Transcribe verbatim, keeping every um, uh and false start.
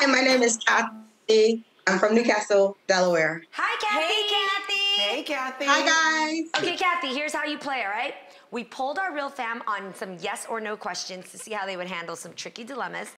Hi, my name is Kathy. I'm from Newcastle, Delaware. Hi, Kathy. Hey, Kathy. Hi, guys. Okay, Kathy, here's how you play, all right? We polled our real fam on some yes or no questions to see how they would handle some tricky dilemmas.